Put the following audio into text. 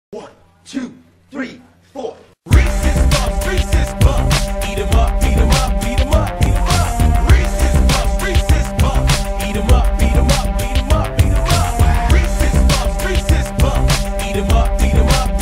1, 2, 3, 4. Reese's Puffs. Eat 'em up, beat 'em up, beat 'em up, beat 'em up. Reese's Puffs. Eat 'em up, beat 'em up, beat 'em up, beat 'em up. Reese's Puffs. Eat 'em up, beat 'em up.